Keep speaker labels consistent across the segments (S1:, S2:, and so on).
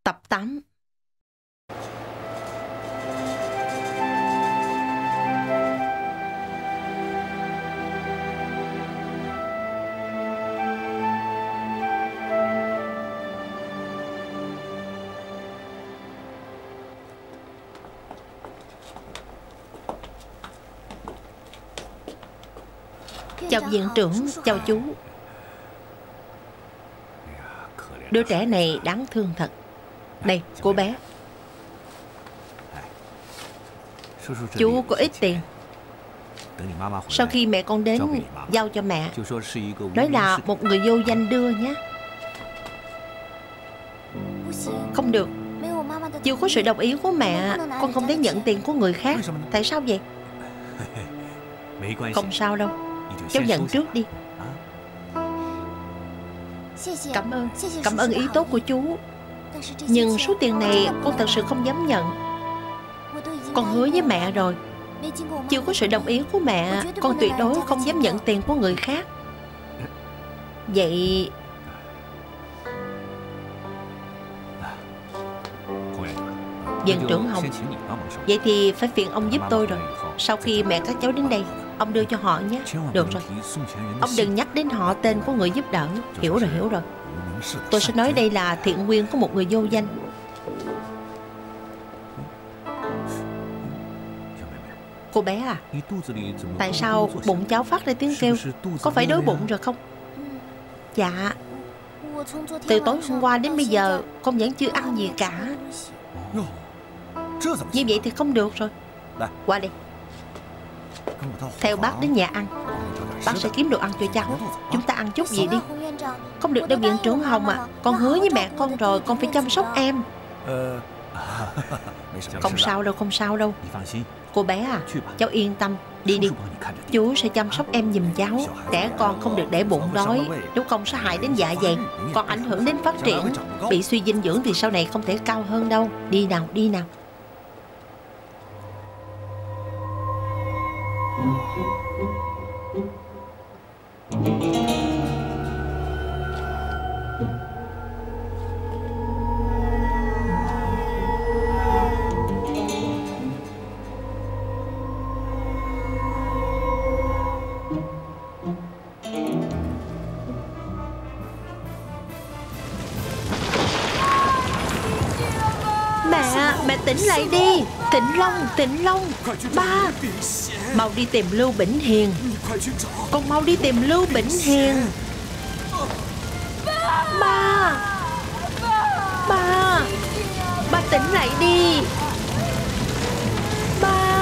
S1: Tập 8. Chào viện trưởng, chào chú. Đứa trẻ này đáng thương thật. Đây, cô bé. Chú có ít tiền. Sau khi mẹ con đến, giao cho mẹ. Nói là một người vô danh đưa nhé. Không được. Chưa có sự đồng ý của mẹ, con không thể nhận tiền của người khác. Tại sao vậy? Không sao đâu. Cháu nhận trước đi. Cảm ơn ý tốt của chú. Nhưng số tiền này con thật sự không dám nhận. Con hứa với mẹ rồi, chưa có sự đồng ý của mẹ, con tuyệt đối không dám nhận tiền của người khác. Vậy viện trưởng Hồng, vậy thì phải phiền ông giúp tôi rồi. Sau khi mẹ các cháu đến đây, ông đưa cho họ nhé. Được rồi. Ông đừng nhắc đến họ tên của người giúp đỡ. Hiểu rồi, hiểu rồi. Tôi sẽ nói đây là thiện nguyên của một người vô danh. Cô bé à, tại sao bụng cháu phát ra tiếng kêu? Có phải đói bụng rồi không? Dạ, từ tối hôm qua đến bây giờ con vẫn chưa ăn gì cả. Như vậy thì không được rồi. Qua đây, theo bác đến nhà ăn. Bác sẽ kiếm đồ ăn cho cháu. Chúng ta ăn chút gì đi. Không được đâu viện trưởng Hồng à. Con hứa với mẹ con rồi, con phải chăm sóc em. Không sao đâu, không sao đâu. Cô bé à, cháu yên tâm. Đi đi, chú sẽ chăm sóc em giùm cháu. Trẻ con không được để bụng đói, nếu không sẽ hại đến dạ dày, còn ảnh hưởng đến phát triển. Bị suy dinh dưỡng thì sau này không thể cao hơn đâu. Đi nào, đi nào. Mẹ tỉnh lại đi. Tịnh Long, ba, mau đi tìm Lưu Bỉnh Hiền. Con mau đi tìm Lưu Bỉnh Hiền. Ba tỉnh lại đi. Ba.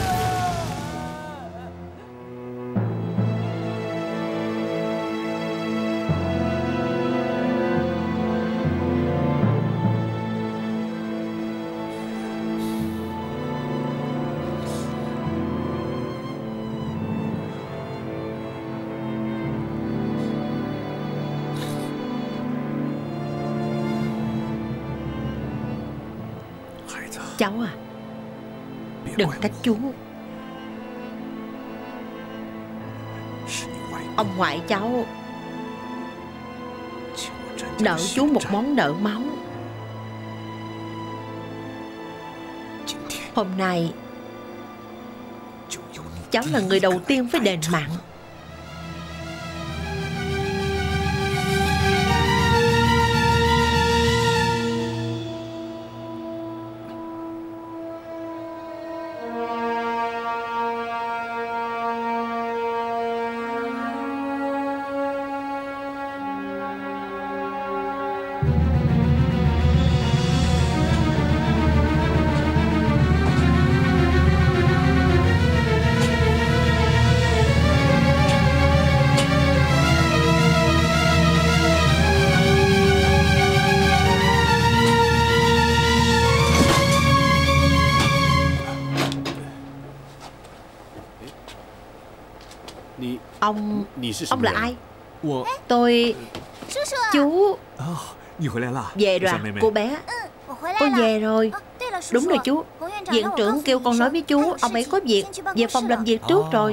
S1: Cháu à, đừng trách chú. Ông ngoại cháu nợ chú một món nợ máu. Hôm nay cháu là người đầu tiên phải đền mạng. Ông là ai? Tôi... Chú... Về rồi à, cô bé? Con về rồi. Đúng rồi chú. Viện trưởng kêu con nói với chú, ông ấy có việc, về phòng làm việc trước rồi.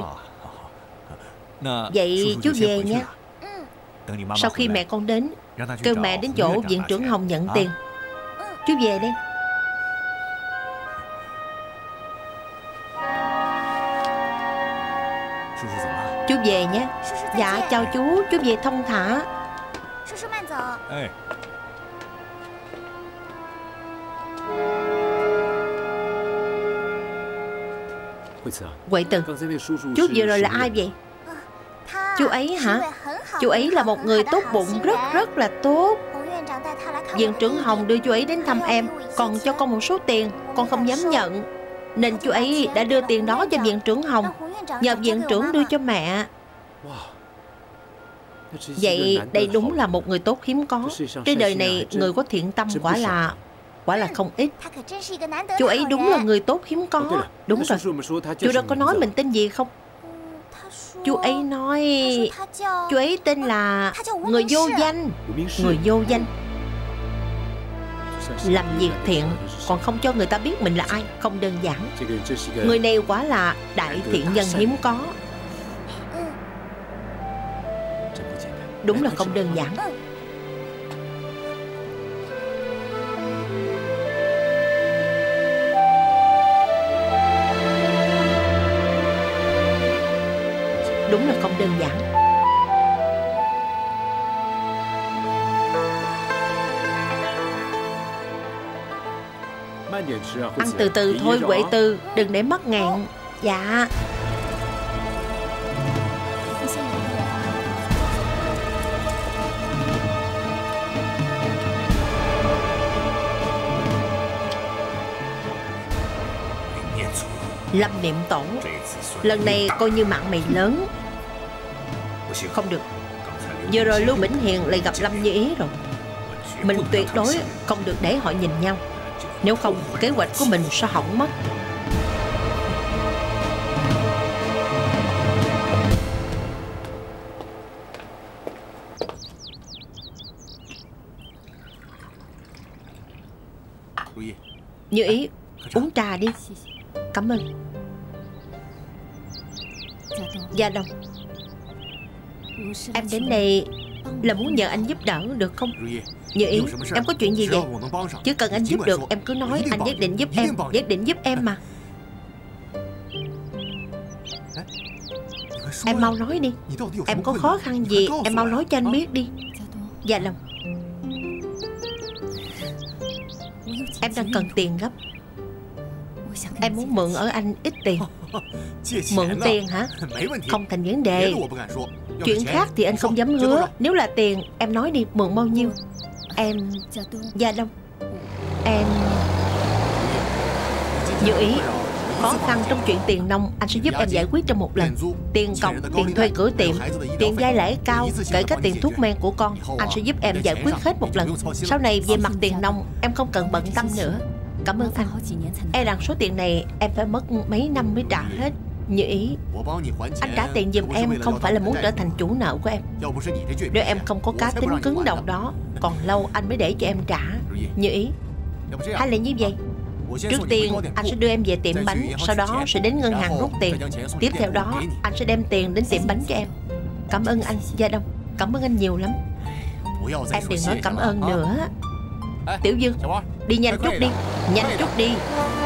S1: Vậy chú về nha. Sau khi mẹ con đến, kêu mẹ đến chỗ viện trưởng Hồng nhận tiền. Chú về đây. Chú về nhé. Dạ chào chú về thông thả. Huệ Từ, chú vừa rồi là ai vậy? Chú ấy hả? Chú ấy là một người tốt bụng, rất là tốt. Viện trưởng Hồng đưa chú ấy đến thăm em, còn cho con một số tiền con không dám nhận, nên chú ấy đã đưa tiền đó cho viện trưởng Hồng, nhờ viện trưởng đưa cho mẹ. Vậy đây đúng là một người tốt hiếm có. Trên đời này người có thiện tâm quả là không ít. Chú ấy đúng là người tốt hiếm có. Đúng rồi. Chú đã có nói mình tên gì không? Chú ấy nói chú ấy tên là người vô danh. Người vô danh. Làm việc thiện còn không cho người ta biết mình là ai, không đơn giản. Người này quả là đại thiện nhân hiếm có. Đúng là không đơn giản. Đúng là không đơn giản. Ăn từ từ thôi Huệ Từ, đừng để mất ngạn. Dạ. Lâm Niệm Tổ, lần này coi như mạng mày lớn. Không được. Vừa rồi Lưu Bỉnh Hiền lại gặp Lâm Như Ý rồi. Mình tuyệt đối không được để họ nhìn nhau. Nếu không, kế hoạch của mình sẽ hỏng mất. Như Ý, uống trà đi. Cảm ơn. Gia Đông, em đến đây là muốn nhờ anh giúp đỡ được không? Như Ý, em có chuyện gì vậy? Chỉ cần anh giúp được em cứ nói, anh nhất định giúp em. Nhất định giúp em mà. Em mau nói đi. Em có khó khăn gì em mau nói cho anh biết đi. Gia Đông, em đang cần tiền gấp. Em muốn mượn ở anh ít tiền. Mượn tiền hả? Không thành vấn đề. Chuyện khác thì anh không dám hứa. Nếu là tiền, em nói đi, mượn bao nhiêu? Em... Gia Đông, em... Như Ý, khó khăn trong chuyện tiền nong anh sẽ giúp em giải quyết trong một lần. Tiền cọc, tiền thuê cửa tiệm, tiền vay lãi cao, kể cả tiền thuốc men của con, anh sẽ giúp em giải quyết hết một lần. Sau này về mặt tiền nong em không cần bận tâm nữa. Cảm ơn anh. E rằng số tiền này em phải mất mấy năm mới trả hết. Như Ý, anh trả tiền giùm em không phải là muốn trở thành chủ nợ của em. Nếu em không có cá tính cứng đầu đó, còn lâu anh mới để cho em trả. Như Ý, hay là như vậy. Trước tiên anh sẽ đưa em về tiệm bánh, sau đó sẽ đến ngân hàng rút tiền. Tiếp theo đó anh sẽ đem tiền đến tiệm bánh cho em. Cảm ơn anh, Gia Đông. Cảm ơn anh nhiều lắm. Em đừng nói cảm ơn nữa. Tiểu Dương, đi nhanh chút đi. Nhanh chút đi.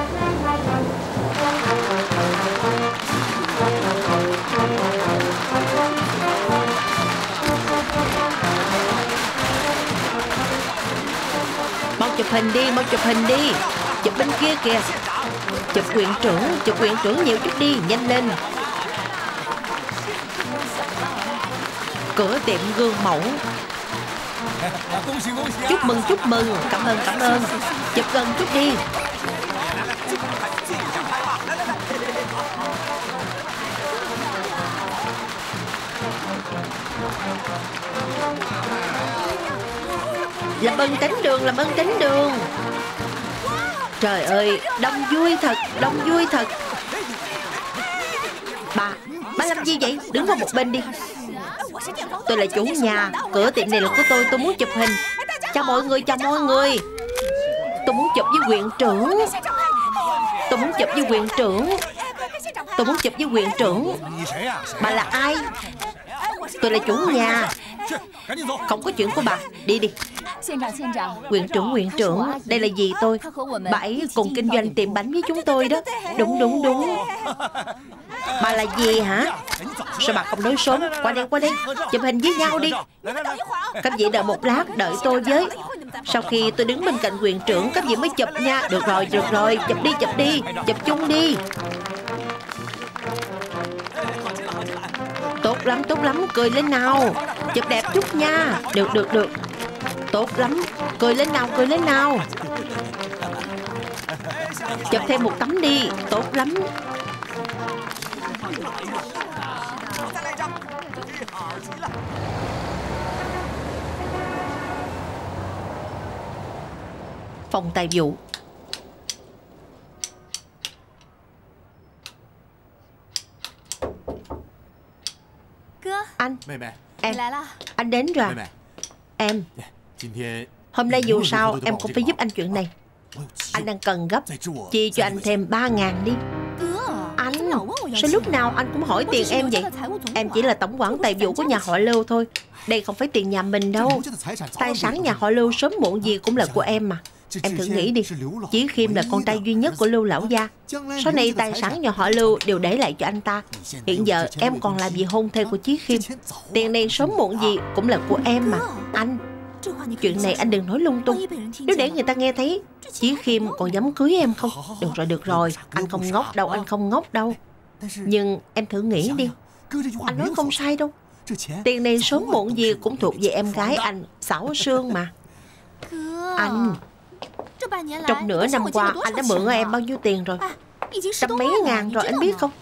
S1: Mau chụp hình đi, mau chụp hình đi. Chụp bên kia kìa. Chụp quyện trưởng nhiều chút đi, nhanh lên. Cửa tiệm gương mẫu. Chúc mừng, cảm ơn. Chụp gần chút đi. Làm ơn tránh đường. Trời ơi, đông vui thật. Bà làm gì vậy? Đứng qua một bên đi. Tôi là chủ nhà, cửa tiệm này là của tôi muốn chụp hình. Chào mọi người. Tôi muốn chụp với huyện trưởng. Bà là ai? Tôi là chủ nhà. Không có chuyện của bà, đi. Huyện trưởng, đây là dì tôi. Bà ấy cùng kinh doanh tiệm bánh với chúng tôi đó. Đúng. Bà là dì hả? Sao bà không nói sớm? Qua đây, chụp hình với nhau đi. Các vị đợi một lát, đợi tôi với. Sau khi tôi đứng bên cạnh huyện trưởng, các vị mới chụp nha. Được rồi, chụp đi, chụp chung đi. Tốt lắm, cười lên nào. Chụp đẹp chút nha. Được. Tốt lắm, cười lên nào. Chụp thêm một tấm đi. Tốt lắm. Phòng tài vụ. Anh, em, anh đến rồi. Em, hôm nay dù sao em cũng phải giúp anh chuyện này. Anh đang cần gấp, chi cho anh thêm 3.000 đi. Anh, sao lúc nào anh cũng hỏi tiền em vậy? Em chỉ là tổng quản tài vụ của nhà họ Lưu thôi. Đây không phải tiền nhà mình đâu. Tài sản nhà họ Lưu sớm muộn gì cũng là của em mà. Em thử nghĩ đi, Chí Khiêm là con trai duy nhất của Lưu lão gia. Sau này tài sản nhà họ Lưu đều để lại cho anh ta. Hiện giờ em còn làm gì hôn thê của Chí Khiêm. Tiền này sớm muộn gì cũng là của em mà. Anh, chuyện này anh đừng nói lung tung. Nếu để người ta nghe thấy Chí Khiêm còn dám cưới em không? Được rồi, anh không ngốc đâu. Nhưng em thử nghĩ đi, anh nói không sai đâu. Tiền này sớm muộn gì cũng thuộc về em gái anh, Xảo Sương mà. Anh, trong nửa năm qua anh đã mượn em bao nhiêu tiền rồi? Trăm mấy ngàn rồi, anh biết không?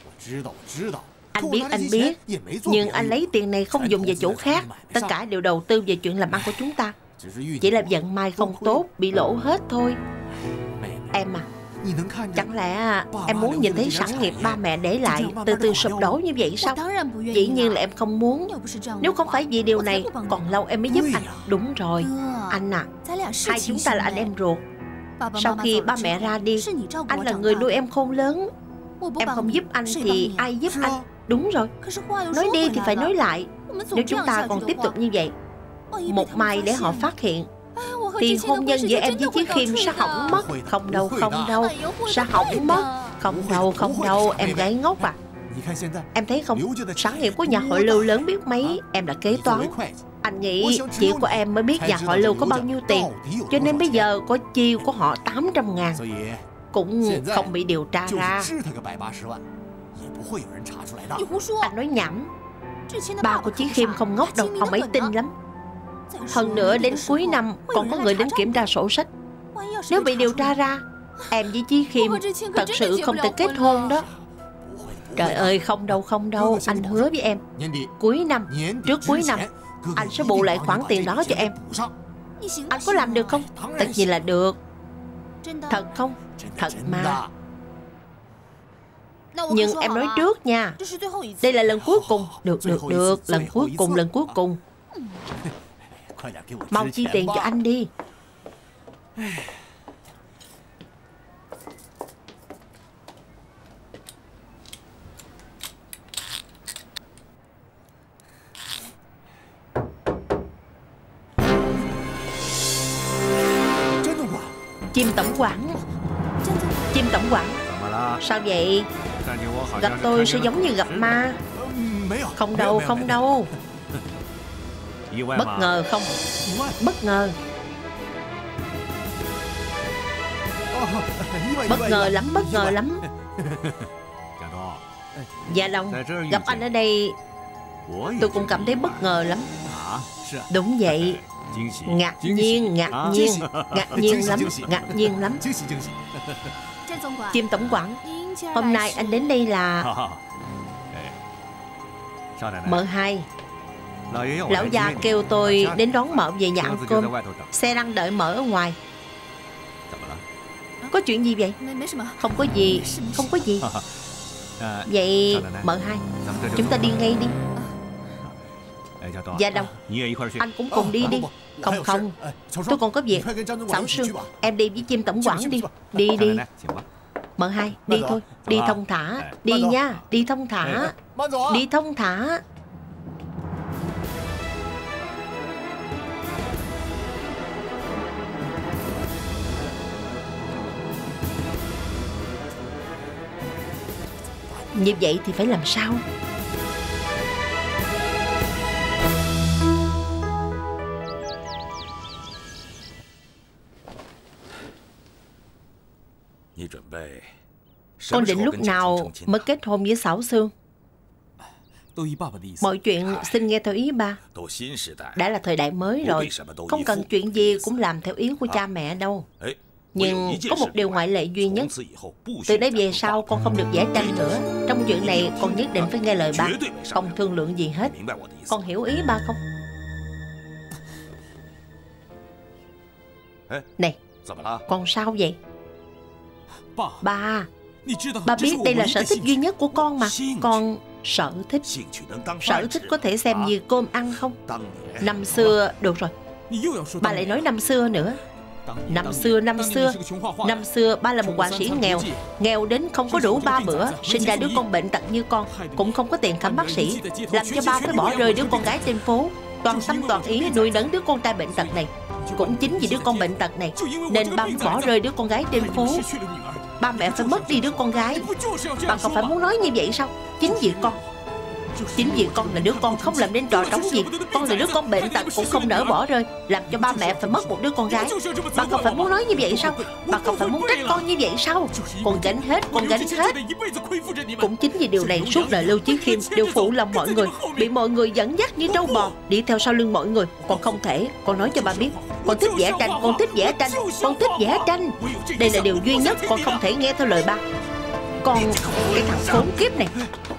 S1: Anh biết. Nhưng anh lấy tiền này không dùng vào chỗ khác. Tất cả đều đầu tư về chuyện làm ăn của chúng ta. Chỉ là vận may không tốt, bị lỗ hết thôi. Em à, chẳng lẽ em muốn nhìn thấy sản nghiệp ba mẹ để lại từ từ sụp đổ như vậy sao? Dĩ nhiên là em không muốn. Nếu không phải vì điều này, còn lâu em mới giúp anh. Đúng rồi, anh à, hai chúng ta là anh em ruột. Sau khi ba mẹ ra đi, anh là người nuôi em khôn lớn. Em không giúp anh thì ai giúp anh? Đúng rồi. Nói đi thì phải nói lại. Nếu chúng ta còn tiếp tục như vậy, một mai để họ phát hiện, thì hôn nhân giữa em với Chí Khiêm sẽ hỏng mất. Không đâu. Sẽ hỏng mất. Không đâu, em gái ngốc à. Em thấy không, sản nghiệp của nhà họ Lưu lớn biết mấy. Em là kế toán. Anh nghĩ chị của em mới biết nhà họ Lưu có bao nhiêu tiền, cho nên bây giờ có chiêu của họ 800.000 cũng không bị điều tra ra. Anh nói nhảm. Ba của Chí Khiêm không ngốc đâu, ông ấy tin lắm. Hơn nữa đến cuối năm còn có người đến kiểm tra sổ sách. Nếu bị điều tra ra, em với Chí Khiêm thật sự không thể kết hôn đó. Trời ơi, không đâu, anh hứa với em, cuối năm, trước cuối năm, anh sẽ bù lại khoản tiền đó cho em. Anh có làm được không? Tất nhiên là được. Thật không? Thật mà. Nhưng em nói trước nha, đây là lần cuối cùng. Được, lần cuối cùng. Mau chi tiền cho anh đi. Chim tổng quản. Sao vậy? Gặp tôi sẽ giống như gặp ma. Không đâu. Bất ngờ không? Bất ngờ lắm. Dạ Long, gặp anh ở đây tôi cũng cảm thấy bất ngờ lắm. Đúng vậy. Ngạc nhiên lắm. Chim tổng quản, hôm nay anh đến đây là mợ hai. Lão già kêu tôi đến đón mợ về nhà ăn cơm. Xe đang đợi mợ ở ngoài. Có chuyện gì vậy? Không có gì. Vậy mợ hai, chúng ta đi ngay đi. Dạ Đông, anh cũng cùng đi đi. Không, tôi còn có việc. Xảo Sương, em đi với chim tổng quản đi. Đi. Mợ hai, đi thôi. Đi thông thả. Đi nha, đi thông thả. Như vậy thì phải làm sao? Con định lúc nào mới kết hôn với Xảo Xương? Mọi chuyện xin nghe theo ý ba. Đã là thời đại mới rồi, không cần chuyện gì cũng làm theo ý của cha mẹ đâu. Nhưng có một điều ngoại lệ duy nhất. Từ đây về sau con không được vẽ tranh nữa. Trong chuyện này con nhất định phải nghe lời ba, không thương lượng gì hết. Con hiểu ý ba không? Này, con sao vậy? Ba biết đây là sở thích duy nhất của con mà. Con sở thích có thể xem như cơm ăn không? Năm xưa, được rồi, bà lại nói năm xưa nữa. Năm xưa ba là một họa sĩ nghèo, nghèo đến không có đủ 3 bữa, sinh ra đứa con bệnh tật như con, cũng không có tiền khám bác sĩ, làm cho ba phải bỏ rơi đứa con gái trên phố, toàn tâm toàn ý nuôi nấng đứa con trai bệnh tật này. Cũng chính vì đứa con bệnh tật này nên ba bỏ rơi đứa con gái trên phố. Ba mẹ phải mất đi đứa con gái. Ba còn phải muốn nói như vậy sao? Chính vì con là đứa con không làm nên trò trống gì. Con là đứa con bệnh tật cũng không nỡ bỏ rơi, làm cho ba mẹ phải mất một đứa con gái. Ba còn phải muốn nói như vậy sao? Ba còn phải muốn trách con như vậy sao? Con gánh hết. Cũng chính vì điều này suốt đời Lưu Chí Khiêm đều phụ lòng mọi người, bị mọi người dẫn dắt như trâu bò, đi theo sau lưng mọi người. Con không thể. Con nói cho ba biết, con thích vẽ tranh. Đây là điều duy nhất con không thể nghe theo lời ba. Con, cái thằng khốn kiếp này.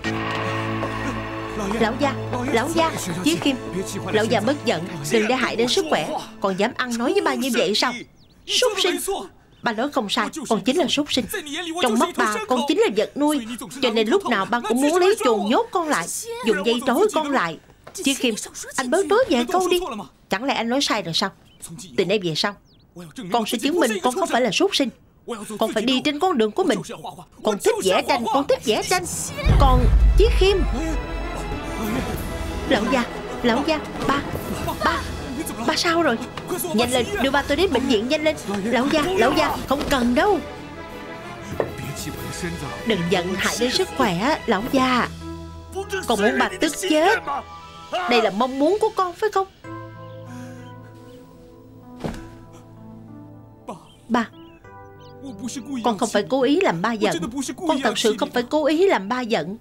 S1: Lão gia, Chí Khiêm, lão gia bất giận, đừng để hại đến sức khỏe. Còn dám ăn nói với ba như vậy sao? Súc sinh. Ba nói không sai, con chính là súc sinh. Trong mắt ba, con chính là vật nuôi. Cho nên lúc nào ba cũng muốn lấy chuồng nhốt con lại, dùng dây trói con lại. Chí Khiêm, anh bớt nói vài câu đi. Chẳng lẽ anh nói sai rồi sao? Từ nay về sau, con sẽ chứng minh con không phải là súc sinh. Con phải đi trên con đường của mình. Con thích vẽ tranh. Con, Chí Khiêm. Lão gia, ba sao rồi? Nhanh lên, đưa ba tôi đến bệnh viện, nhanh lên. Lão gia, không cần đâu. Đừng giận hại đến sức khỏe, lão gia. Con muốn bà tức chết. Đây là mong muốn của con phải không? Ba, con không phải cố ý làm ba giận. Con thật sự không phải cố ý làm ba giận.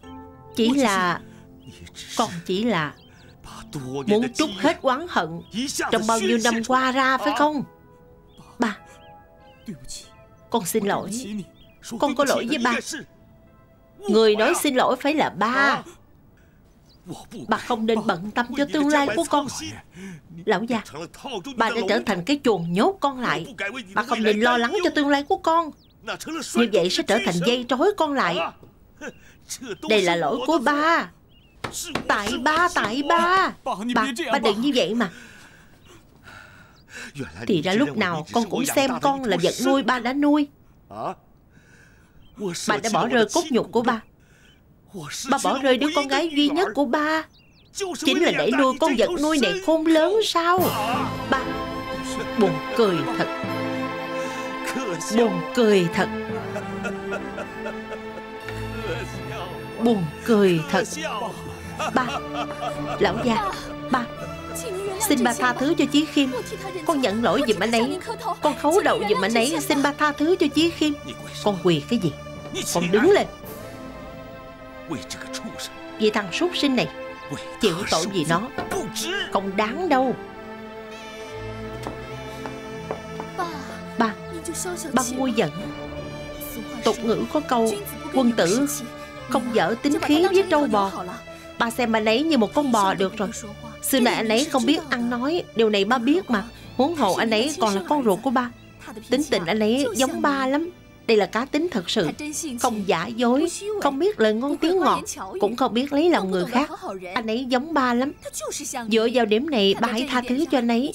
S1: Con chỉ là muốn trút hết oán hận trong bao nhiêu năm qua ra phải không? Ba, con xin lỗi. Con có lỗi với ba. Người nói xin lỗi phải là ba. Ba không nên bận tâm cho tương lai của con. Lão gia, ba đã trở thành cái chuồng nhốt con lại. Ba không nên lo lắng cho tương lai của con. Như vậy sẽ trở thành dây trói con lại. Đây là lỗi của ba. Tại ba. Ba đừng như vậy mà. Thì ra lúc nào con cũng xem con là vật nuôi ba đã nuôi. Ba đã bỏ rơi cốt nhục của ba. Ba bỏ rơi đứa con gái duy nhất của ba, chính là để nuôi con vật nuôi này khôn lớn sao? Ba, buồn cười thật. Buồn cười thật. Buồn cười thật. Ba, lão gia, ba, xin ba tha thứ cho Chí Khiêm. Con nhận lỗi giùm anh ấy. Con khấu đầu giùm anh ấy. Xin ba tha thứ cho Chí Khiêm. Con quỳ cái gì? Con đứng lên. Vì thằng súc sinh này, chịu tội vì nó không đáng đâu. Ba nguôi giận. Tục ngữ có câu quân tử không dở tính khí với trâu bò. Ba xem anh ấy như một con bò được rồi. Xưa này anh ấy không biết ăn nói, điều này ba biết mà. Huống hồ anh ấy còn là con ruột của ba. Tính tình anh ấy giống ba lắm. Đây là cá tính thật sự, không giả dối, không biết lời ngon tiếng ngọt, cũng không biết lấy lòng người khác. Anh ấy giống ba lắm. Dựa vào điểm này, ba hãy tha thứ cho anh ấy.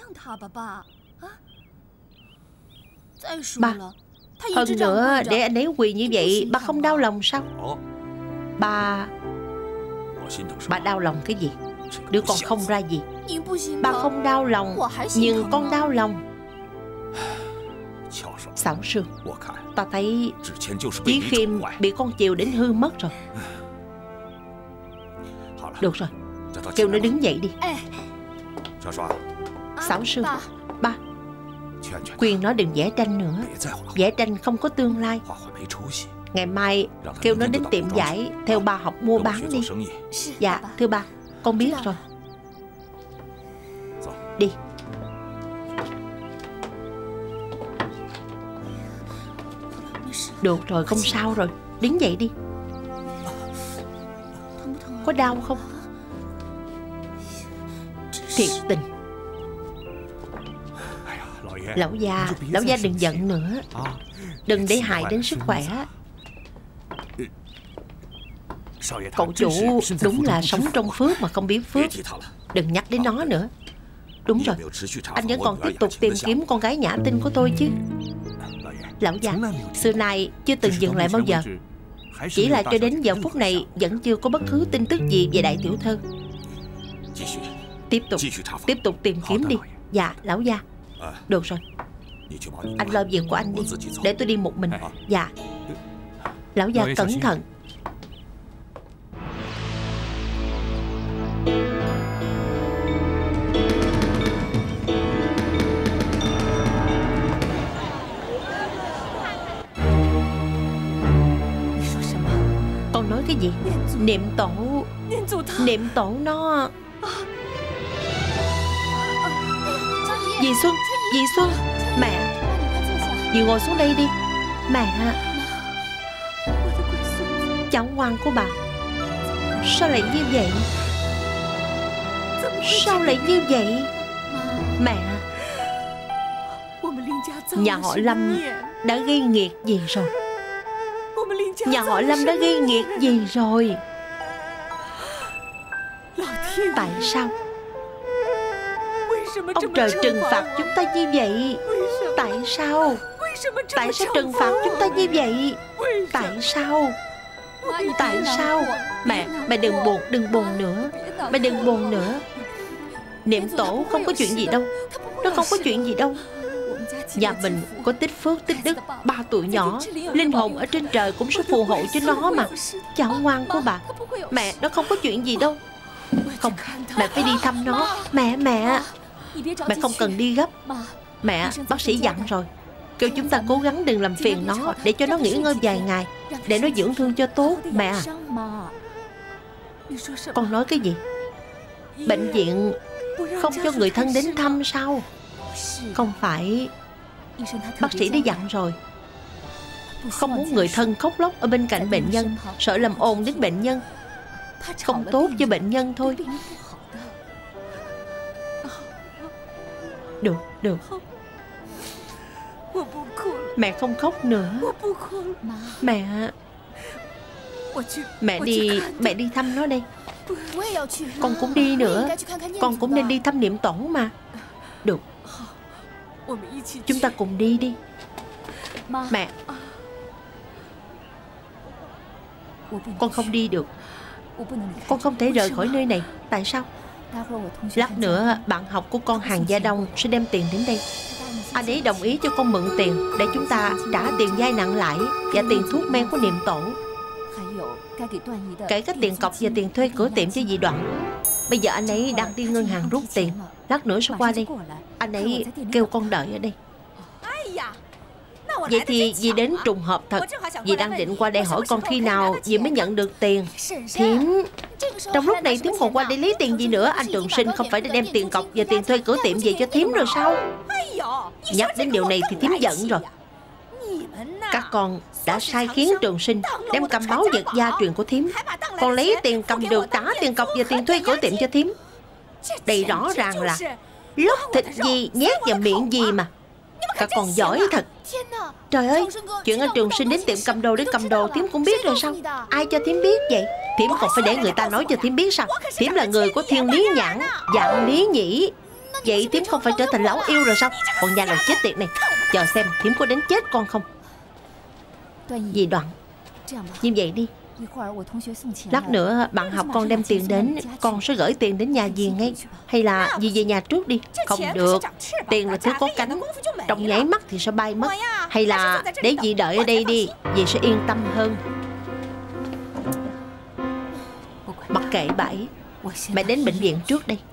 S1: Ba, hơn nữa để anh ấy quỳ như vậy, ba không đau lòng sao? Ba đau lòng cái gì? Đứa con không ra gì. Ba không đau lòng, nhưng con đau lòng. Xảo Sương, ta thấy Chí Khiêm bị con chiều đến hư mất rồi. Được rồi, kêu nó đứng dậy đi. Xảo Sương, ba, khuyên nó đừng vẽ tranh nữa. Vẽ tranh không có tương lai. Ngày mai kêu nó đến tiệm vải theo ba học mua bán đi. Dạ thưa ba, con biết rồi. Đi. Được rồi, không sao rồi. Đứng dậy đi. Có đau không? Thiệt tình. Lão gia đừng giận nữa. Đừng để hại đến sức khỏe. Cậu chủ đúng là sống trong phước mà không biết phước. Đừng nhắc đến nó nữa. Đúng rồi, anh vẫn còn tiếp tục tìm kiếm con gái Nhã Tinh của tôi chứ. Lão gia, xưa nay chưa từng dừng lại bao giờ. Chỉ là cho đến giờ phút này vẫn chưa có bất cứ tin tức gì về đại tiểu thư. Tiếp tục tìm kiếm đi. Dạ lão gia. Được rồi, anh lo việc của anh đi, để tôi đi một mình. Dạ. Lão gia cẩn thận. Con nói cái gì? Niệm tổ nó. Dì Xuân, mẹ, dì ngồi xuống đây đi. Mẹ, cháu ngoan của bà, sao lại như vậy? Mẹ, nhà họ Lâm đã gây nghiệt gì rồi? Tại sao? Ông trời trừng phạt chúng ta như vậy? Tại sao trừng phạt chúng ta như vậy? Tại sao? Mẹ đừng buồn nữa. Niệm tổ không có chuyện gì đâu. Nó không có chuyện gì đâu. Nhà mình có tích phước tích đức, 3 tuổi nhỏ, linh hồn ở trên trời cũng sẽ phù hộ cho nó mà. Cháu ngoan của bà. Mẹ, nó không có chuyện gì đâu. Không, mẹ phải đi thăm nó. Mẹ không cần đi gấp. Mẹ, bác sĩ dặn rồi, kêu chúng ta cố gắng đừng làm phiền nó, để cho nó nghỉ ngơi vài ngày, để nó dưỡng thương cho tốt. Mẹ, con nói cái gì? Bệnh viện không cho người thân đến thăm sao? Không phải, bác sĩ đã dặn rồi, không muốn người thân khóc lóc ở bên cạnh bệnh nhân, sợ làm ồn đến bệnh nhân, không tốt cho bệnh nhân thôi. Được. Mẹ không khóc nữa. Mẹ đi thăm nó đây. Con cũng đi nữa. Con cũng nên đi thăm Niệm tổ mà. Được, chúng ta cùng đi đi. Mẹ, con không đi được. Con không thể rời khỏi nơi này. Tại sao? Lát nữa bạn học của con Hàng Gia Đông sẽ đem tiền đến đây. Anh ấy đồng ý cho con mượn tiền để chúng ta trả tiền vay nặng lãi và tiền thuốc men của Niệm tổ, kể cả tiền cọc và tiền thuê cửa tiệm cho dì Đoạn. Bây giờ anh ấy đang đi ngân hàng rút tiền. Lát nữa sẽ qua đây. Anh ấy kêu con đợi ở đây. Vậy thì dì đến trùng hợp thật. Dì đang định qua đây hỏi con khi nào dì mới nhận được tiền. Thím, trong lúc này thím còn qua đây lấy tiền gì nữa? Anh Trường Sinh không phải đã đem tiền cọc và tiền thuê cửa tiệm về cho thím rồi sao? Nhắc đến điều này thì thím giận rồi. Các con đã sai khiến Trường Sinh đem cầm máu vật gia truyền của thím, còn lấy tiền cầm được trả tiền cọc và tiền thuê cửa tiệm cho thím. Đây rõ ràng là lóc thịt gì nhét vào miệng gì mà. Các con giỏi thật. Trời ơi, chuyện anh Trường Sinh đến tiệm cầm đồ để cầm đồ thím cũng biết rồi sao? Ai cho thím biết vậy? Thím còn phải để người ta nói cho thím biết sao? Thím là người của Thiên Lý Nhãn, Dạng Lý Nhĩ. Vậy thím không phải trở thành lão yêu rồi sao? Còn nhà đầu chết tiệt này, chờ xem thím có đến chết con không. Dì Đoạn, như vậy đi, Lát nữa bạn học con đem tiền đến, con sẽ gửi tiền đến nhà dì ngay. Hay là dì về nhà trước đi. Không được, tiền là thứ có cánh, trong nháy mắt thì sẽ bay mất. Hay là để dì đợi ở đây đi, dì sẽ yên tâm hơn. Mặc kệ bà ấy, mẹ đến bệnh viện trước đây.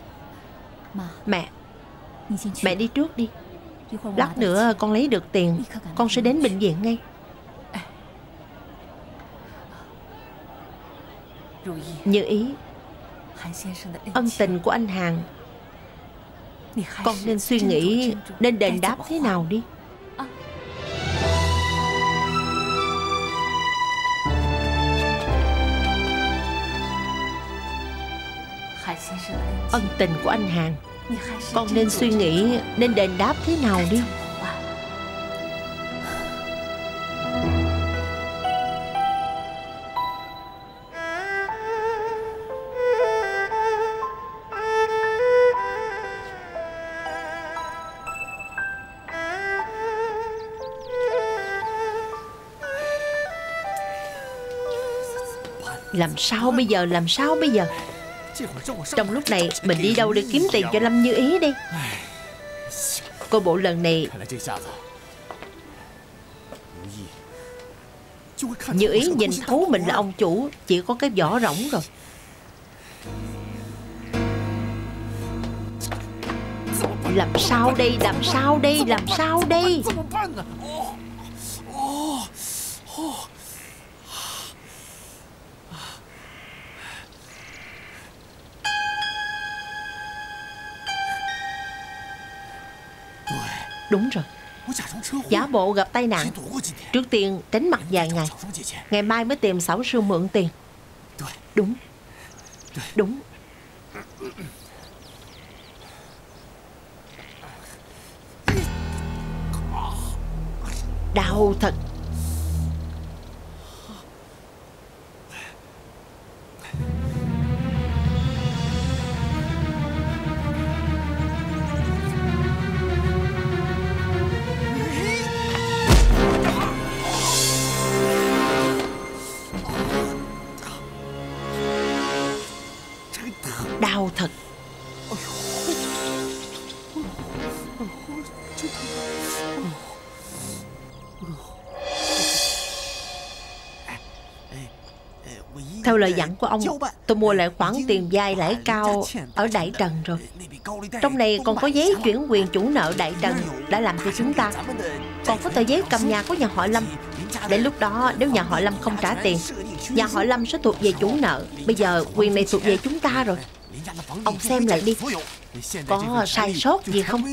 S1: Mẹ đi trước đi. Lát nữa con lấy được tiền, con sẽ đến bệnh viện ngay. Như ý, ân tình của anh Hàn, con nên suy nghĩ nên đền đáp thế nào đi. Ân tình của anh Hàn, con nên suy nghĩ nên đền đáp thế nào đi. Làm sao bây giờ, làm sao bây giờ? Trong lúc này mình đi đâu để kiếm tiền cho Lâm Như Ý đây? Coi bộ lần này Như Ý nhìn thấu mình là ông chủ, chỉ có cái vỏ rỗng rồi. Làm sao đây, làm sao đây, làm sao đây? Đúng rồi, giả bộ gặp tai nạn, trước tiên tránh mặt vài ngày, ngày mai mới tìm xảo sư mượn tiền. Đúng, đúng. Đau thật. Đau thật. Theo lời dặn của ông, tôi mua lại khoản tiền vay lãi cao ở Đại Trần rồi. Trong này còn có giấy chuyển quyền chủ nợ Đại Trần đã làm cho chúng ta. Còn có tờ giấy cầm nhà của nhà họ Lâm. Đến lúc đó nếu nhà họ Lâm không trả tiền, nhà họ Lâm sẽ thuộc về chủ nợ. Bây giờ quyền này thuộc về chúng ta rồi. Ông xem lại đi, có sai sót gì không?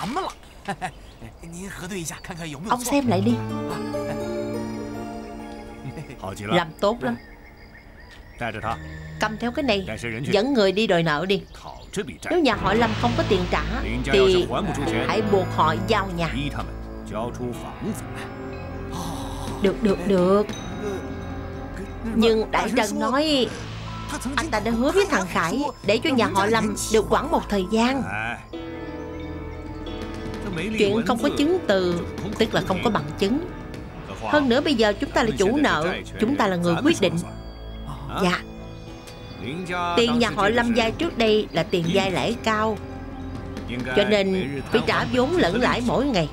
S1: Ông xem lại đi. Làm tốt lắm. Cầm theo cái này, dẫn người đi đòi nợ đi. Nếu nhà họ Lâm không có tiền trả thì hãy buộc họ giao nhà. Được. Nhưng Đại Trần nói anh ta đã hứa với thằng Khải để cho nhà họ Lâm được quản một thời gian. Chuyện không có chứng từ tức là không có bằng chứng. Hơn nữa bây giờ chúng ta là chủ nợ, chúng ta là người quyết định. Dạ. Tiền nhà họ Lâm vay trước đây là tiền vay lãi cao, cho nên phải trả vốn lẫn lãi mỗi ngày.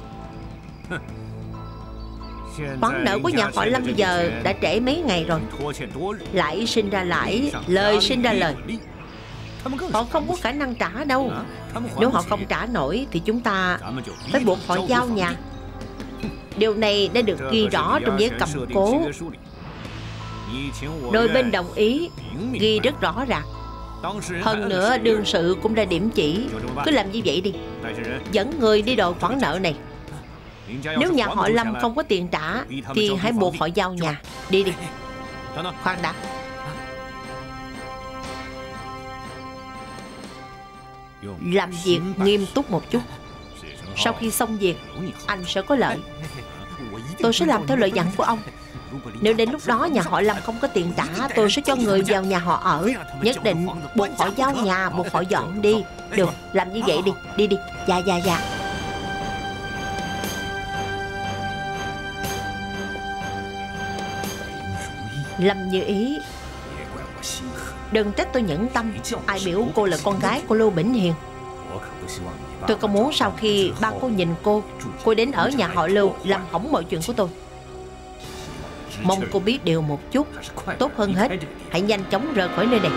S1: Khoản nợ của nhà họ Lâm bây giờ đã trễ mấy ngày rồi. Lãi sinh ra lãi, lời sinh ra lời. Họ không có khả năng trả đâu. Nếu họ không trả nổi thì chúng ta phải buộc họ giao nhà. Điều này đã được ghi rõ trong giấy cầm cố. Đôi bên đồng ý, ghi rất rõ ràng. Hơn nữa đương sự cũng đã điểm chỉ. Cứ làm như vậy đi, dẫn người đi đòi khoản nợ này. Nếu nhà họ Lâm không có tiền trả thì hãy buộc họ giao nhà. Đi. Khoan đã. Làm việc nghiêm túc một chút. Sau khi xong việc, anh sẽ có lợi. Tôi sẽ làm theo lời dặn của ông. Nếu đến lúc đó nhà họ Lâm không có tiền trả, tôi sẽ cho người vào nhà họ ở. Nhất định buộc họ giao nhà, buộc họ dọn đi. Được, làm như vậy đi. Đi. Dạ. Lâm Như Ý, đừng trách tôi nhẫn tâm. Ai biểu cô là con gái của Lưu Bỉnh Hiền. Tôi không muốn sau khi ba cô nhìn cô đến ở nhà họ Lưu làm hỏng mọi chuyện của tôi. Mong cô biết điều một chút. Tốt hơn hết, hãy nhanh chóng rời khỏi nơi này.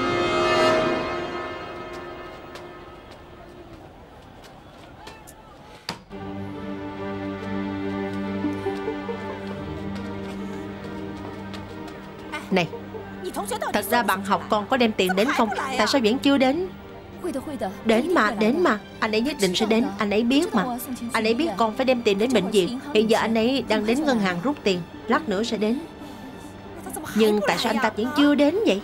S1: Này, thật ra bạn học con có đem tiền đến không? Tại sao vẫn chưa đến? Đến mà anh ấy nhất định sẽ đến. Anh ấy biết mà. Anh ấy biết con phải đem tiền đến bệnh viện. Hiện giờ anh ấy đang đến ngân hàng rút tiền. Lát nữa sẽ đến. Nhưng tại sao anh ta vẫn chưa đến vậy?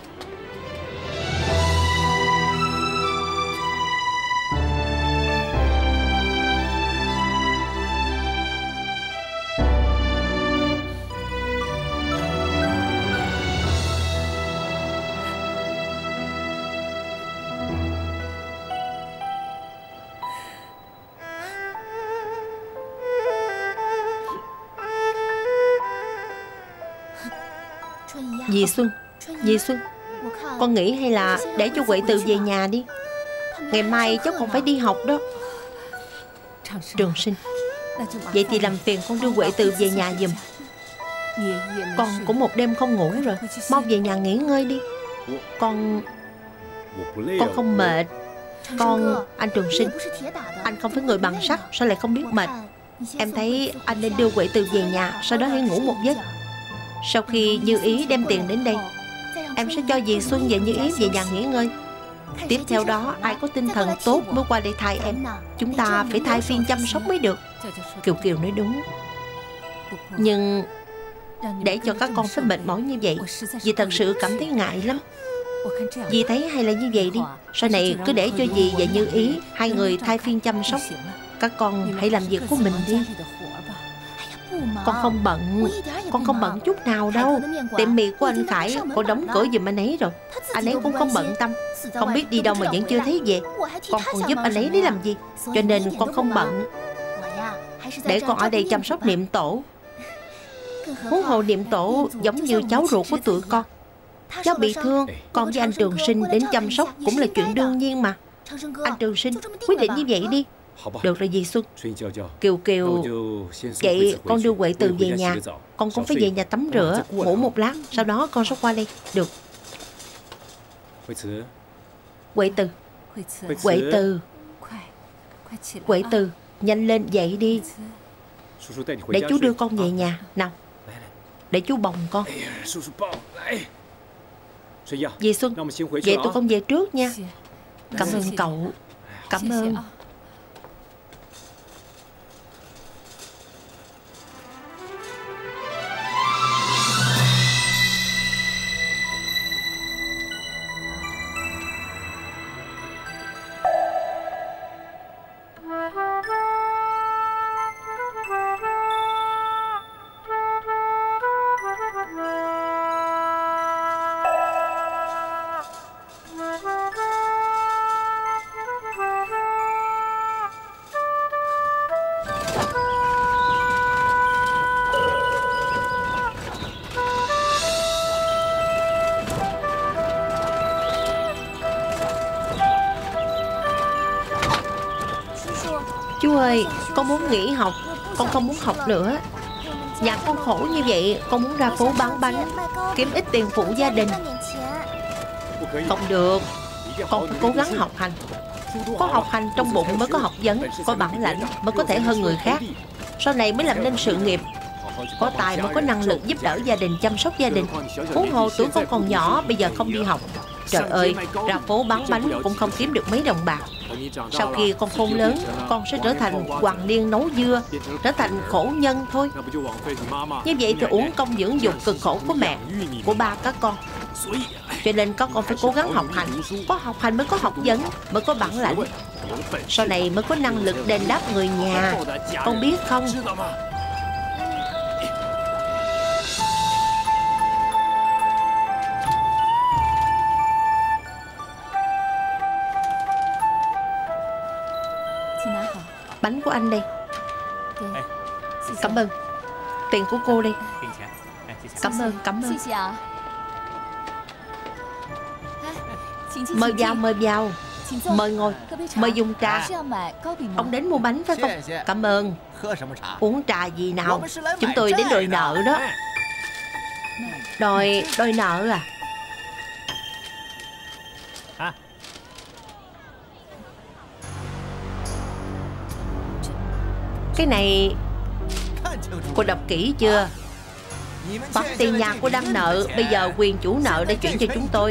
S1: Dì Xuân, con nghĩ hay là để cho Huệ Từ về nhà đi. Ngày mai cháu còn phải đi học đó. Trường Sinh, vậy thì làm phiền con đưa Huệ Từ về nhà giùm. Con cũng một đêm không ngủ rồi. Mau về nhà nghỉ ngơi đi. Con không mệt. Anh Trường Sinh, anh không phải người bằng sắt, sao lại không biết mệt? Em thấy anh nên đưa Huệ Từ về nhà, sau đó hãy ngủ một giấc. Sau khi Như Ý đem tiền đến đây, em sẽ cho dì Xuân và Như Ý về nhà nghỉ ngơi. Tiếp theo đó, ai có tinh thần tốt mới qua đây thay em. Chúng ta phải thay phiên chăm sóc mới được. Kiều Kiều nói đúng. Nhưng để cho các con phải mệt mỏi như vậy, dì thật sự cảm thấy ngại lắm. Dì thấy hay là như vậy đi. Sau này cứ để cho dì và Như Ý hai người thay phiên chăm sóc. Các con hãy làm việc của mình đi. Con không bận chút nào đâu. Tiệm mì của anh Khải con đóng cửa giùm anh ấy rồi. Anh ấy cũng không bận tâm. Không biết đi đâu mà vẫn chưa thấy về. Con còn giúp anh ấy để làm gì? Cho nên con không bận. Để con ở đây chăm sóc Niệm Tổ. Huống hồ Niệm Tổ giống như cháu ruột của tụi con. Cháu bị thương, con với anh Trường Sinh đến chăm sóc cũng là chuyện đương nhiên mà. Anh Trường Sinh, quyết định như vậy đi. Được rồi dì Xuân. Kiều Kiều, vậy con đưa Huệ Từ về nhà. Con cũng phải về nhà tắm rửa, ngủ một lát, sau đó con sẽ qua đây. Được. Huệ Từ, Huệ Từ, Huệ Từ, nhanh lên dậy đi. Để chú đưa con về nhà. Nào, để chú bồng con. Dì Xuân, vậy tụi con về trước nha. Cảm ơn cậu. Cảm ơn. Chú ơi, con muốn nghỉ học. Con không muốn học nữa. Nhà con khổ như vậy, con muốn ra phố bán bánh, kiếm ít tiền phụ gia đình. Không được. Con phải cố gắng học hành. Có học hành trong bụng mới có học vấn. Có bản lãnh mới có thể hơn người khác. Sau này mới làm nên sự nghiệp. Có tài mới có năng lực giúp đỡ gia đình, chăm sóc gia đình. Huống hồ tuổi con còn nhỏ, bây giờ không đi học. Trời ơi, ra phố bán bánh cũng không kiếm được mấy đồng bạc. Sau khi con khôn lớn, con sẽ trở thành hoàng niên nấu dưa, trở thành khổ nhân thôi. Như vậy thì uổng công dưỡng dục cực khổ của mẹ, của ba các con. Cho nên các con phải cố gắng học hành. Có học hành mới có học vấn, mới có bản lãnh. Sau này mới có năng lực đền đáp người nhà. Con biết không? Bánh của anh đây. Cảm ơn. Tiền của cô đây. Cảm ơn. Mời vào, mời vào. Mời ngồi, mời dùng trà. Ông đến mua bánh phải không? Cảm ơn. Uống trà gì nào? Chúng tôi đến đòi nợ đó. Đòi nợ à? Cái này cô đọc kỹ chưa? Khoản tiền nhà cô đang nợ, bây giờ quyền chủ nợ đã chuyển cho chúng tôi.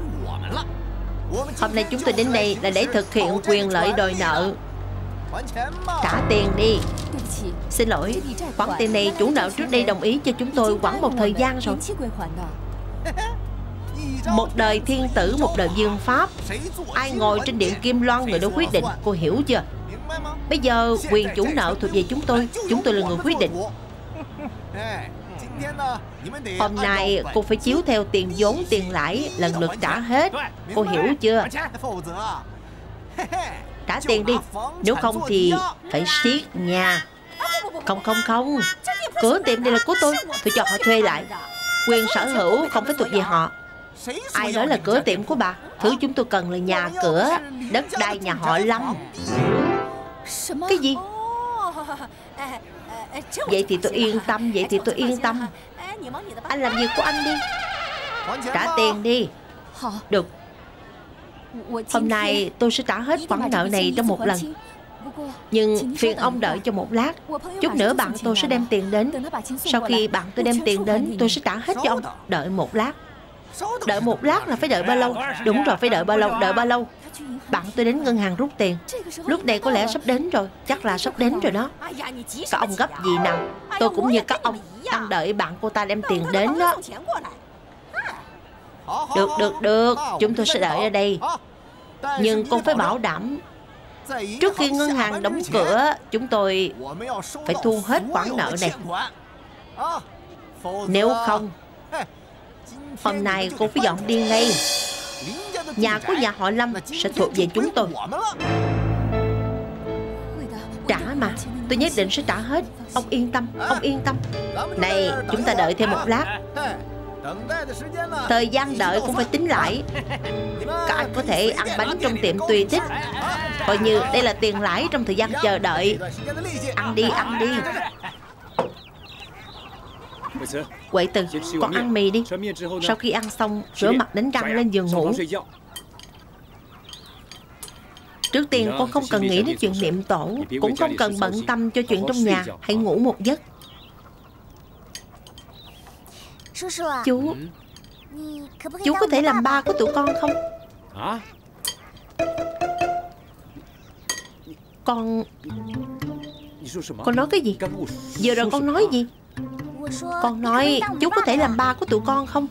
S1: Hôm nay chúng tôi đến đây là để thực hiện quyền lợi đòi nợ. Trả tiền đi. Xin lỗi, khoản tiền này chủ nợ trước đây đồng ý cho chúng tôi quản một thời gian rồi. Một đời thiên tử, một đời vương pháp. Ai ngồi trên điện Kim Loan người đó quyết định. Cô hiểu chưa? Bây giờ quyền chủ nợ thuộc về chúng tôi. Chúng tôi là người quyết định. Hôm nay cô phải chiếu theo tiền vốn tiền lãi, lần lượt trả hết. Cô hiểu chưa? Trả tiền đi, nếu không thì phải siết nhà. Không, cửa tiệm này là của tôi cho họ thuê lại. Quyền sở hữu không phải thuộc về họ. Ai nói là cửa tiệm của bà? Thứ chúng tôi cần là nhà cửa, đất đai nhà họ Lâm. Cái gì? Vậy thì tôi yên tâm. Anh làm việc của anh đi. Trả tiền đi. Được. Hôm nay tôi sẽ trả hết khoản nợ này trong một lần. Nhưng phiền ông đợi cho một lát. Chút nữa bạn tôi sẽ đem tiền đến. Sau khi bạn tôi đem tiền đến, tôi sẽ trả hết cho ông. Đợi một lát. Đợi một lát là phải đợi bao lâu? Đúng rồi, phải đợi bao lâu? Đợi bao lâu? Bạn tôi đến ngân hàng rút tiền. Lúc này có lẽ sắp đến rồi. Chắc là sắp đến rồi đó. Các ông gấp gì nào? Tôi cũng như các ông đang đợi bạn cô ta đem tiền đến đó. Được. Chúng tôi sẽ đợi ở đây. Nhưng con phải bảo đảm trước khi ngân hàng đóng cửa, chúng tôi phải thu hết khoản nợ này. Nếu không, hôm nay cô phải dọn đi ngay. Nhà của nhà họ Lâm sẽ thuộc về chúng tôi. Trả mà, tôi nhất định sẽ trả hết. Ông yên tâm. Này, chúng ta đợi thêm một lát. Thời gian đợi cũng phải tính lại. Các anh có thể ăn bánh trong tiệm tùy thích, coi như đây là tiền lãi trong thời gian chờ đợi. Ăn đi. Quậy Từ, con ăn mì đi. Sau khi ăn xong, rửa mặt đánh răng lên giường ngủ. Trước tiên con không cần nghĩ đến chuyện niệm tổ, cũng không cần bận tâm cho chuyện trong nhà. Hãy ngủ một giấc. Chú có thể làm ba của tụi con không? Con nói cái gì? Vừa rồi con nói gì? Con nói chú có thể làm ba của tụi con không?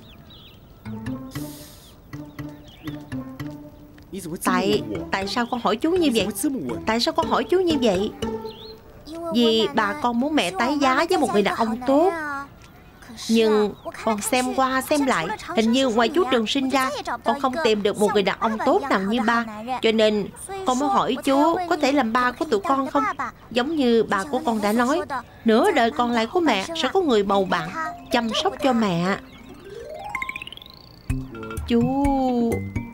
S1: Tại sao con hỏi chú như vậy? Tại sao con hỏi chú như vậy? Vì bà con muốn mẹ tái giá với một người đàn ông tốt. Nhưng con xem qua xem lại, hình như ngoài chú Trường Sinh ra, con không tìm được một người đàn ông tốt nào như ba. Cho nên con mới hỏi chú có thể làm ba của tụi con không? Giống như bà của con đã nói, nửa đời còn lại của mẹ sẽ có người bầu bạn chăm sóc cho mẹ. Chú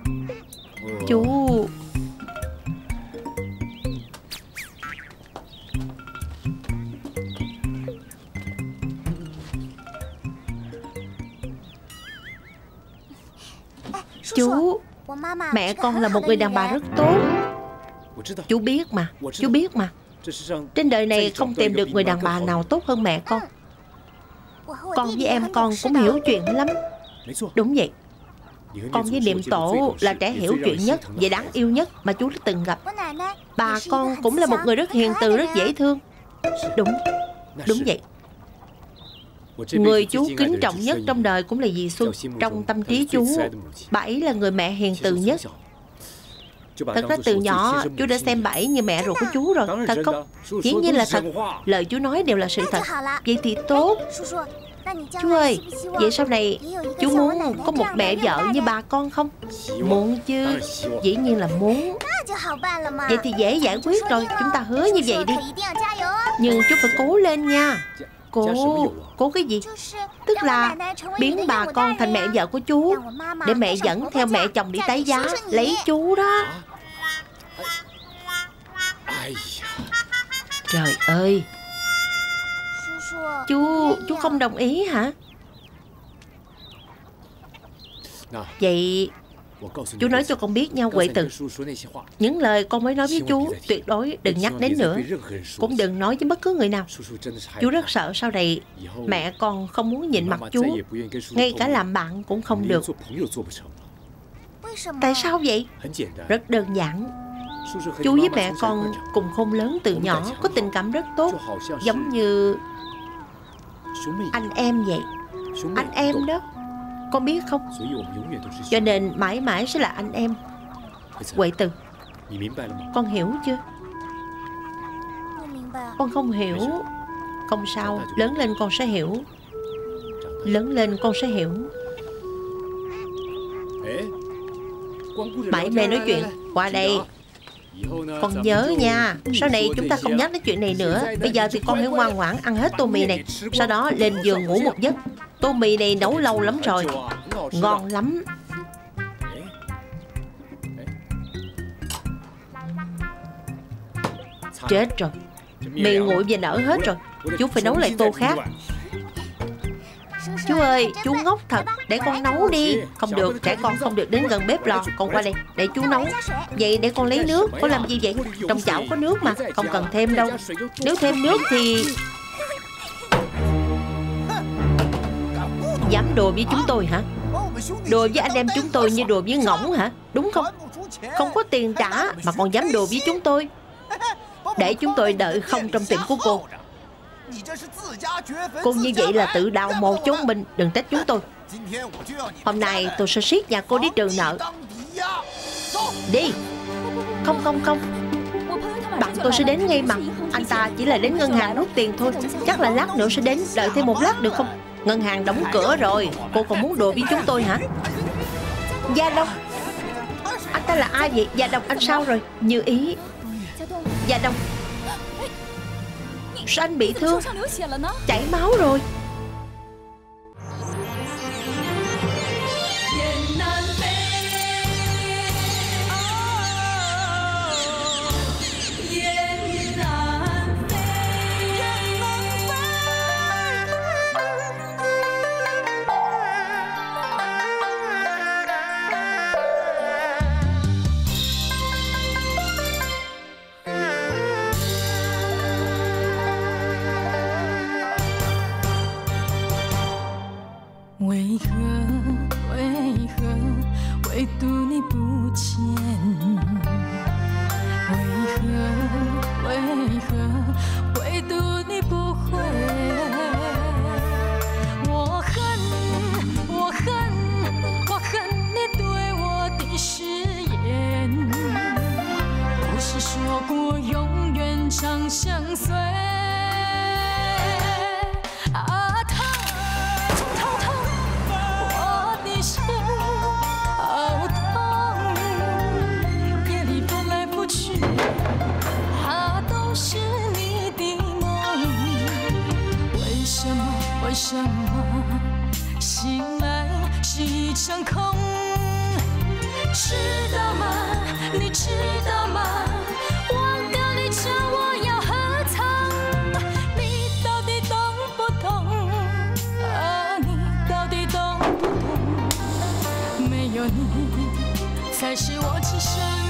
S1: mẹ con là một người đàn bà rất tốt. Chú biết mà. Trên đời này không tìm được người đàn bà nào tốt hơn mẹ con. Con với em con cũng hiểu chuyện lắm. Đúng vậy. Con với Niệm Tổ là trẻ hiểu chuyện nhất và đáng yêu nhất mà chú đã từng gặp. Bà con cũng là một người rất hiền từ, rất dễ thương. Đúng vậy. Người chú kính trọng nhất trong đời cũng là dì Xuân. Trong tâm trí chú, bà ấy là người mẹ hiền từ nhất. Thật ra từ nhỏ chú đã xem bà ấy như mẹ ruột của chú rồi. Thật không? Dĩ nhiên là thật. Lời chú nói đều là sự thật. Vậy thì tốt. Chú ơi, vậy sau này chú muốn có một mẹ vợ như bà con không? Muốn chứ. Dĩ nhiên là muốn. Vậy thì dễ giải quyết rồi. Chúng ta hứa như vậy đi. Nhưng chú phải cố lên nha. Cố cái gì? Tức là biến bà con thành mẹ vợ của chú, để mẹ dẫn theo mẹ chồng đi tái giá lấy chú đó. Trời ơi, chú không đồng ý hả? Vậy chú nói cho con biết nha Huệ Từ, những lời con mới nói với chú tuyệt đối đừng nhắc đến nữa, cũng đừng nói với bất cứ người nào. Chú rất sợ sau này mẹ con không muốn nhìn mặt chú, ngay cả làm bạn cũng không được. Tại sao vậy? Rất đơn giản. Chú với mẹ con cùng khôn lớn từ nhỏ, có tình cảm rất tốt, giống như anh em vậy. Anh em đó, con biết không? Cho nên mãi mãi sẽ là anh em. Huệ Từ, con hiểu chưa? Con không hiểu. Không sao, lớn lên con sẽ hiểu. Lớn lên con sẽ hiểu. Mãi mê nói chuyện, qua đây. Con nhớ nha, sau này chúng ta không nhắc đến chuyện này nữa. Bây giờ thì con hãy ngoan ngoãn ăn hết tô mì này, sau đó lên giường ngủ một giấc. Tô mì này nấu lâu lắm rồi, ngon lắm. Chết rồi, mì nguội và nở hết rồi. Chú phải nấu lại tô khác. Chú ơi, chú ngốc thật, để con nấu đi. Không được, trẻ con không được đến gần bếp lò. Con qua đây, để chú nấu. Vậy để con lấy nước. Con làm gì vậy? Trong chảo có nước mà, không cần thêm đâu. Nếu thêm nước thì... Dám đùa với chúng tôi hả? Đùa với anh em chúng tôi như đùa với ngỗng hả? Đúng không? Không có tiền trả mà còn dám đùa với chúng tôi. Để chúng tôi đợi không trong tiệm của cô. Cô như vậy là tự đào mồ chôn mình. Đừng trách chúng tôi. Hôm nay tôi sẽ siết nhà cô đi trừ nợ. Đi. Không. Bạn tôi sẽ đến ngay mà. Anh ta chỉ là đến ngân hàng rút tiền thôi. Chắc là lát nữa sẽ đến. Đợi thêm một lát được không? Ngân hàng đóng cửa rồi. Cô còn muốn đùa với chúng tôi hả? Gia Đông. Anh ta là ai vậy? Gia Đông, anh sao rồi? Như ý. Gia Đông, sao anh bị thương? Chảy máu rồi.
S2: 才是我今生